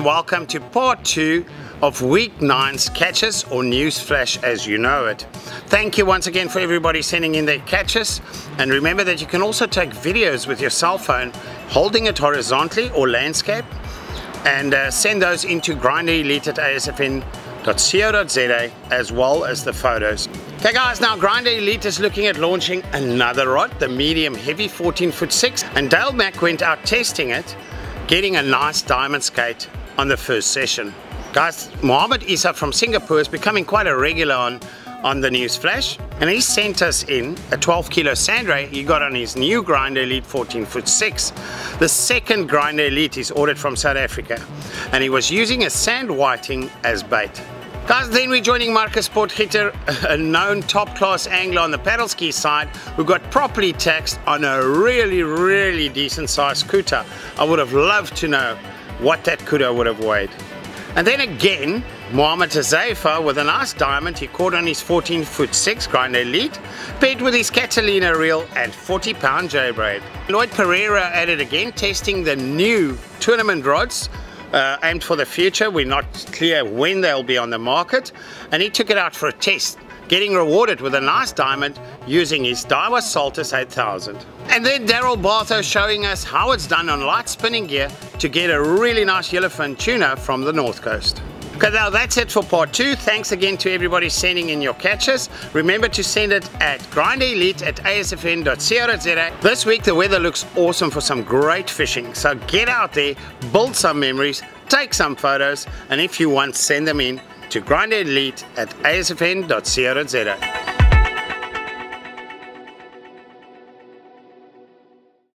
welcome to part 2 of week 9's catches or news flash as you know it. Thank you once again for everybody sending in their catches, and remember that you can also take videos with your cell phone holding it horizontally or landscape and send those into grinderelite@asfn.co.za as well as the photos. Okay guys, now Grinder Elite is looking at launching another rod, the medium heavy 14'6", and Dale Mack went out testing it, getting a nice diamond skate on the first session. Guys, Mohammed Isa from Singapore is becoming quite a regular on the news flash, and he sent us in a 12 kilo sand ray he got on his new Grinder Elite 14'6". The second Grinder Elite is ordered from South Africa, and he was using a sand whiting as bait. Guys, then we're joining Marcus Potgieter, a known top class angler on the paddle ski side, who got properly taxed on a really decent sized kuta. I would have loved to know what that kuta would have weighed. And then again, Mohammed Azaifa with a nice diamond he caught on his 14'6" Grinder Elite, paired with his Catalina reel and 40-pound J-braid. Lloyd Pereira at it again, testing the new tournament rods, aimed for the future. We're not clear when they'll be on the market, and he took it out for a test, getting rewarded with a nice diamond using his Daiwa Saltus 8000. And then Daryl Bartho showing us how it's done on light spinning gear to get a really nice yellowfin tuna from the North Coast. Okay, now that's it for part 2. Thanks again to everybody sending in your catches. Remember to send it at grinderelite@asfn.co.za. This week the weather looks awesome for some great fishing, so get out there, build some memories, take some photos, and if you want, send them in to grinderelite@asfn.co.za.